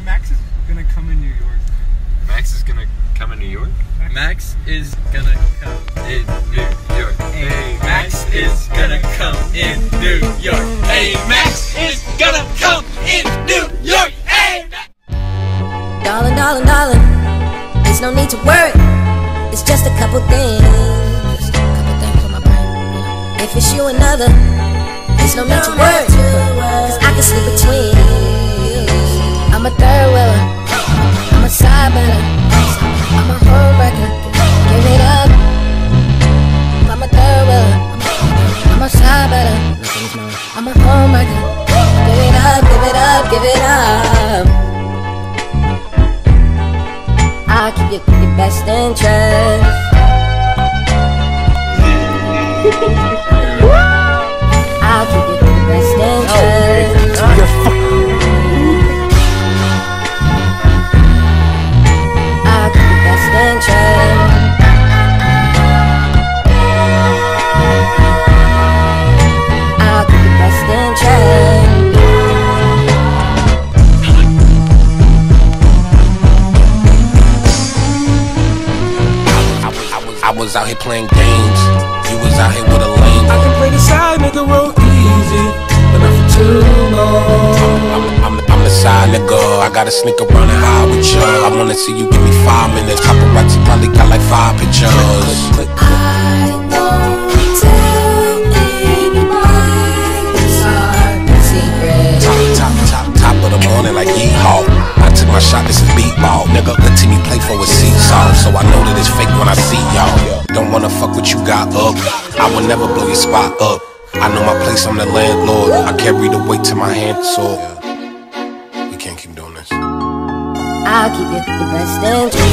Max is gonna come in New York. Max is gonna come in New York? Max is gonna come in New York. Hey, Max is gonna come in New York. Hey, Max is gonna come in New York. Hey, darling, darling, darling, there's no need to worry. It's just a couple things. On my brain. If it's you another, there's no need to worry. Cause I can sleep between. I'm a third wheeler, I'm a side better, I'm a home wrecker. Give it up. I'm a third wheeler, I'm a side better, I'm a home wrecker. Give it up, give it up, give it up. I'll keep your best interest. I'll keep your best interest. I'll keep your best interest. I'll keep your best interest. I was out here playing games, you was out here with a lame. I can play the side nigga real easy, but not for too long. I'm the side nigga, I gotta sneak around and hide with you. I wanna see you give me 5 minutes. Paparazzi probably got like 5 pictures. I won't tell anyone. It's our secret. Top of the morning like yeehaw. I took my shot, this is beat ball. Nigga, the team you play for is seesaw. So I know that it's fake when I see y'all. Don't wanna fuck what you got up. I will never blow your spot up. I know my place, I'm the landlord. I carry the weight to my hand, so we can't keep doing this. I'll keep your best interest.